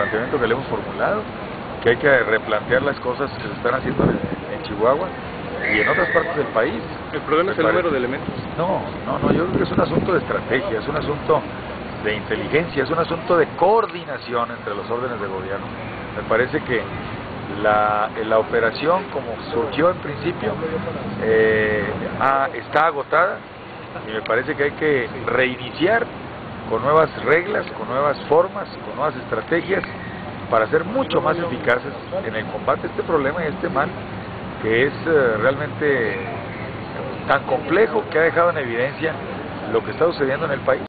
planteamiento que le hemos formulado, que hay que replantear las cosas que se están haciendo en Chihuahua y en otras partes del país. ¿El problema es el número de elementos? No, yo creo que es un asunto de estrategia, es un asunto de inteligencia, es un asunto de coordinación entre los órdenes de gobierno. Me parece que la operación, como surgió en principio, está agotada y me parece que hay que reiniciar con nuevas reglas, con nuevas formas, con nuevas estrategias para ser mucho más eficaces en el combate a este problema y a este mal que es realmente tan complejo, que ha dejado en evidencia lo que está sucediendo en el país.